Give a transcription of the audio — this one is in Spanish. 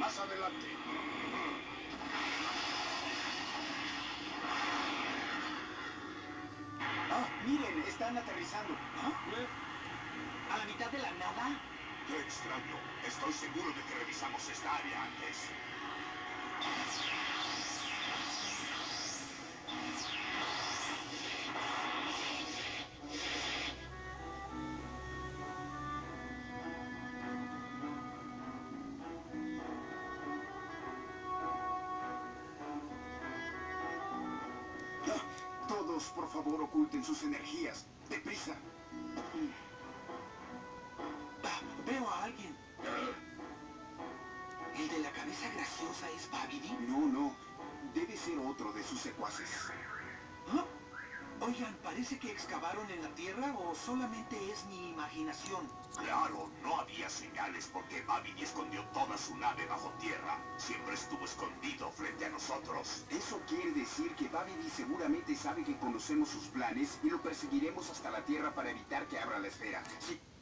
Más adelante. Ah, miren, están aterrizando. ¿Ah? ¿A la mitad de la nada? Qué extraño. Estoy seguro de que revisamos esta área antes. Todos, por favor, oculten sus energías. ¡Deprisa! Veo a alguien. ¿El de la cabeza graciosa es Babidi? No, no. Debe ser otro de sus secuaces. ¿Ah? Oigan, parece que excavaron en la tierra o solamente es mi imaginación. Claro, no había señales porque Babidi escondió toda su nave bajo tierra. Siempre estuvo escondido frente a nosotros. Eso quiere decir que Babidi seguramente sabe que conocemos sus planes y lo perseguiremos hasta la Tierra para evitar que abra la esfera. Sí.